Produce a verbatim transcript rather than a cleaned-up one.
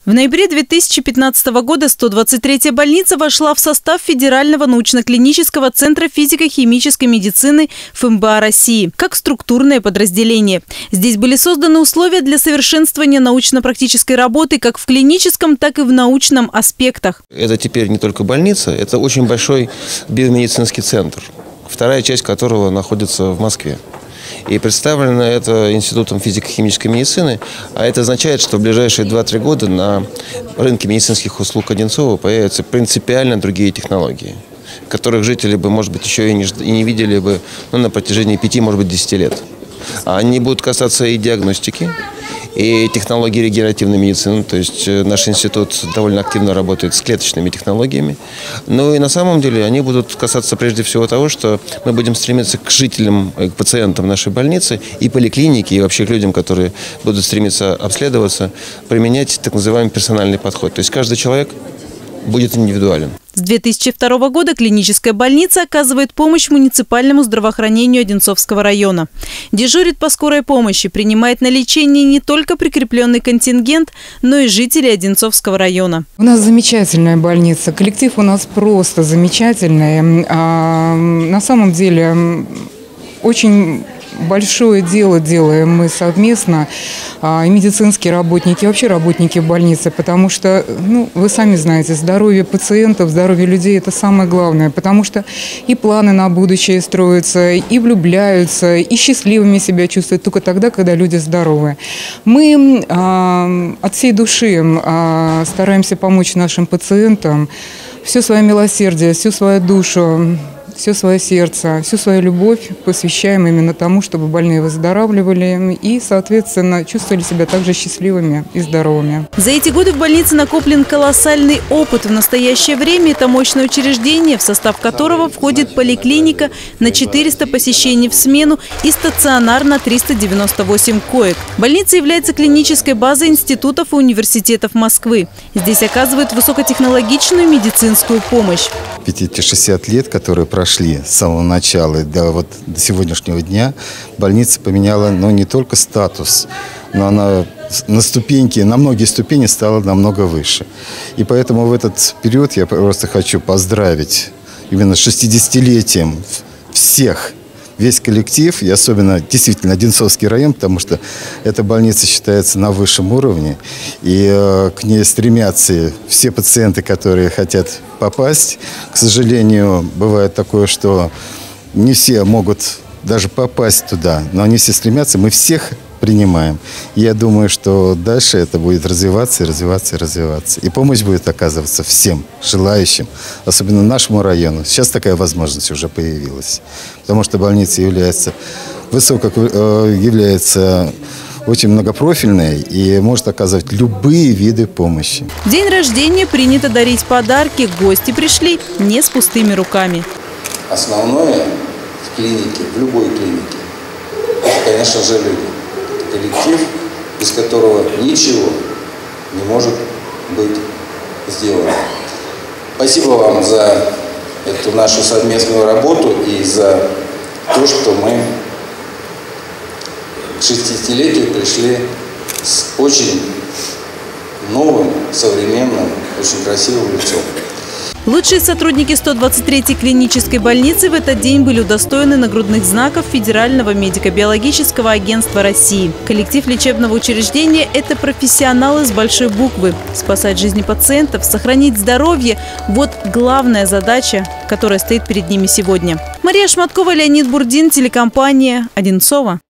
В ноябре две тысячи пятнадцатого года сто двадцать третья больница вошла в состав Федерального научно-клинического центра физико-химической медицины эф эм бэ а России как структурное подразделение. Здесь были созданы условия для совершенствования научно-практической работы как в клиническом, так и в научном аспектах. Это теперь не только больница, это очень большой биомедицинский центр, вторая часть которого находится в Москве. И представлено это Институтом физико-химической медицины, а это означает, что в ближайшие два-три года на рынке медицинских услуг Одинцова появятся принципиально другие технологии, которых жители бы, может быть, еще и не, и не видели бы ну, на протяжении пяти, может быть, десяти лет. Они будут касаться и диагностики, и технологий регенеративной медицины. То есть наш институт довольно активно работает с клеточными технологиями. Ну и на самом деле они будут касаться прежде всего того, что мы будем стремиться к жителям, к пациентам нашей больницы и поликлиники, и вообще к людям, которые будут стремиться обследоваться, применять так называемый персональный подход. То есть каждый человек будет индивидуален. С две тысячи второго года клиническая больница оказывает помощь муниципальному здравоохранению Одинцовского района. Дежурит по скорой помощи, принимает на лечение не только прикрепленный контингент, но и жителей Одинцовского района. У нас замечательная больница, коллектив у нас просто замечательный. А, на самом деле очень большое дело делаем мы совместно, и медицинские работники, и вообще работники больницы, потому что, ну, вы сами знаете, здоровье пациентов, здоровье людей – это самое главное, потому что и планы на будущее строятся, и влюбляются, и счастливыми себя чувствуют только тогда, когда люди здоровы. Мы а, от всей души а, стараемся помочь нашим пациентам, все свое милосердие, всю свою душу, все свое сердце, всю свою любовь посвящаем именно тому, чтобы больные выздоравливали и, соответственно, чувствовали себя также счастливыми и здоровыми. За эти годы в больнице накоплен колоссальный опыт. В настоящее время это мощное учреждение, в состав которого входит поликлиника на четыреста посещений в смену и стационар на триста девяносто восемь коек. Больница является клинической базой институтов и университетов Москвы. Здесь оказывают высокотехнологичную медицинскую помощь. пятьдесят лет, которые прошли с самого начала до, вот, до сегодняшнего дня, больница поменяла ну, не только статус, но она на ступеньке, на многие ступени стала намного выше. И поэтому в этот период я просто хочу поздравить именно с шестидесятилетием всех, весь коллектив, и особенно действительно Одинцовский район, потому что эта больница считается на высшем уровне, и э, к ней стремятся все пациенты, которые хотят попасть. К сожалению, бывает такое, что не все могут даже попасть туда, но они все стремятся, мы всех принимаем. И я думаю, что дальше это будет развиваться и развиваться и развиваться. И помощь будет оказываться всем желающим, особенно нашему району. Сейчас такая возможность уже появилась, потому что больница является высоко, является очень многопрофильной и может оказывать любые виды помощи. В день рождения принято дарить подарки. Гости пришли не с пустыми руками. Основное в клинике, в любой клинике, это, конечно же, люди. Коллектив, без которого ничего не может быть сделано. Спасибо вам за эту нашу совместную работу и за то, что мы к шестидесятилетию пришли с очень новым, современным, очень красивым лицом. Лучшие сотрудники сто двадцать третьей клинической больницы в этот день были удостоены нагрудных знаков Федерального медико-биологического агентства России. Коллектив лечебного учреждения – это профессионалы с большой буквы. Спасать жизни пациентов, сохранить здоровье – вот главная задача, которая стоит перед ними сегодня. Мария Шматкова, Леонид Бурдин, телекомпания «Одинцово».